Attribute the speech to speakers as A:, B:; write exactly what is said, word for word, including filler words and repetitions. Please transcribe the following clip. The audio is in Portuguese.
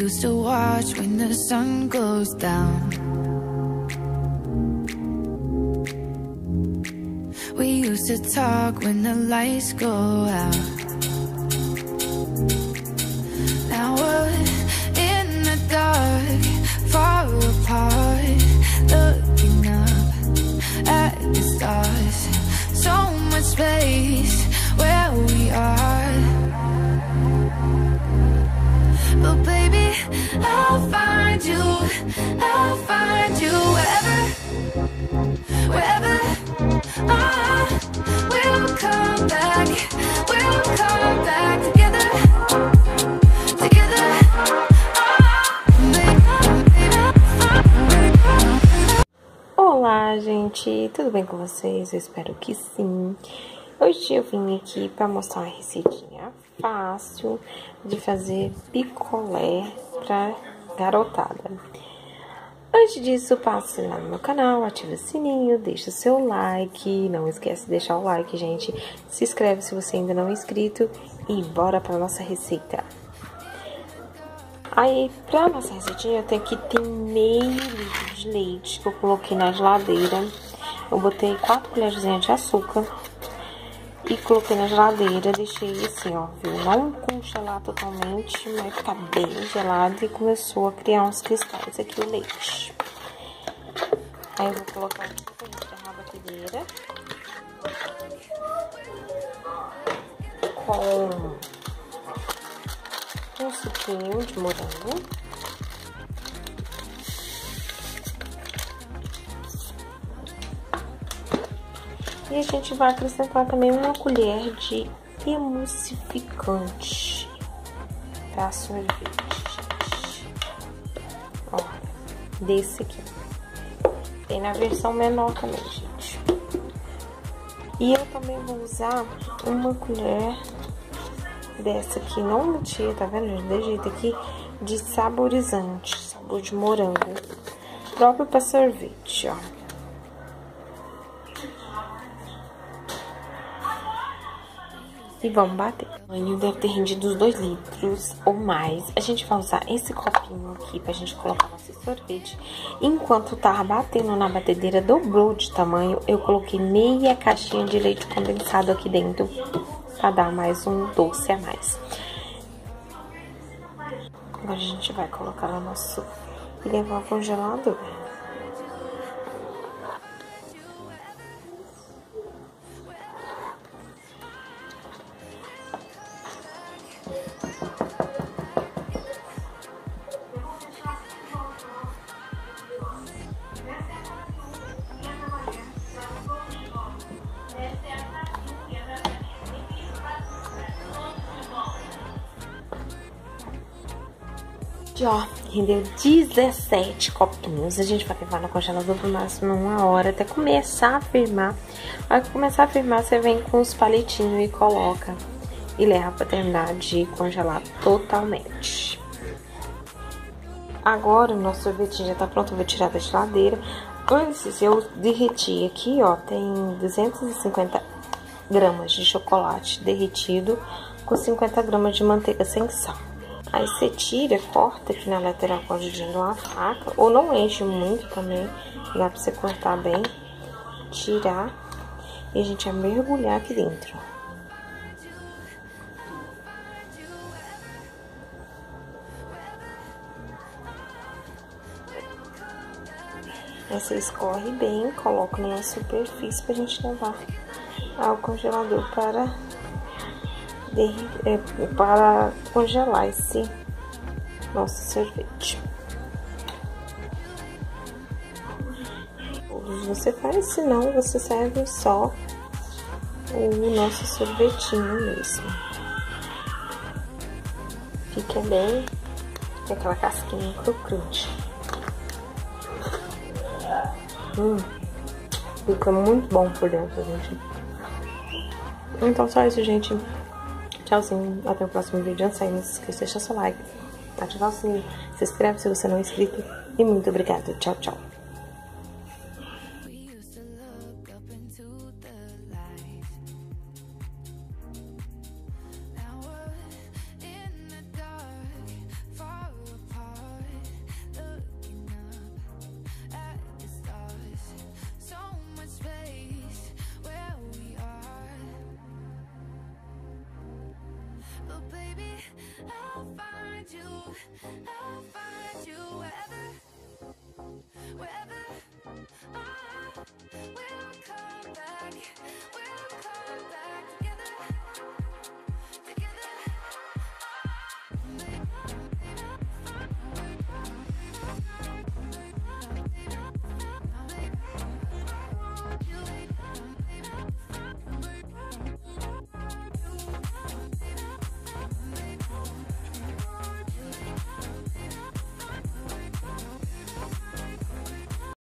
A: used to watch when the sun goes down. We used to talk when the lights go out. Now we're in the dark, far apart, looking up at the stars. So much space where we are. But baby, I'll find you, I'll find you wherever, wherever. Ah, we'll come back, we'll come back together, together. Ah, baby, baby.
B: Olá, gente, tudo bem com vocês? Eu espero que sim. Hoje eu vim aqui para mostrar uma receitinha fácil de fazer picolé para garotada. Antes disso, passe lá no meu canal, ative o sininho, deixa o seu like, não esquece de deixar o like, gente. Se inscreve se você ainda não é inscrito e bora para nossa receita. Aí, para nossa receitinha, eu tenho aqui tem meio litro de leite que eu coloquei na geladeira. Eu botei quatro colherzinhas de açúcar e coloquei na geladeira, deixei assim, ó, viu? Não congelar totalmente, mas tá bem gelado e começou a criar uns cristais aqui o leite. Aí eu vou colocar aqui pra gente derramar a batedeira com um suquinho de morango. E a gente vai acrescentar também uma colher de emulsificante para sorvete, gente. Ó, desse aqui. Tem na versão menor também, gente. E eu também vou usar uma colher dessa aqui, não mentira, tá vendo, gente? Desse jeito aqui, de saborizante, sabor de morango, próprio para sorvete, ó. E vamos bater. O banho deve ter rendido uns dois litros ou mais. A gente vai usar esse copinho aqui pra gente colocar nosso sorvete. Enquanto tava batendo na batedeira, dobrou de tamanho. Eu coloquei meia caixinha de leite condensado aqui dentro pra dar mais um doce a mais. Agora a gente vai colocar no nosso e levar ao congelador. Ó, rendeu dezessete copinhos. A gente vai levar no congelador por máximo uma hora até começar a firmar. Aí que começar a firmar, você vem com os palitinhos e coloca e leva pra terminar de congelar totalmente. Agora o nosso sorvetinho já tá pronto, eu vou tirar da geladeira. Antes eu derreti aqui, ó, tem duzentos e cinquenta gramas de chocolate derretido com cinquenta gramas de manteiga sem sal. Aí você tira, corta aqui na lateral com a ajudinha de uma faca, ou não enche muito também, dá pra você cortar bem, tirar e a gente vai mergulhar aqui dentro. Aí você escorre bem, coloca na superfície pra gente levar ao congelador para para congelar esse nosso sorvete. Você faz, senão você serve só o nosso sorvetinho mesmo. Fica bem, tem aquela casquinha crocante. Hum, fica muito bom por dentro, gente. Então só isso, gente. Tchauzinho, até o próximo vídeo. Antes de sair, não se esqueça de deixar seu like, ativar o sininho, se inscreve se você não é inscrito. E muito obrigada. Tchau, tchau.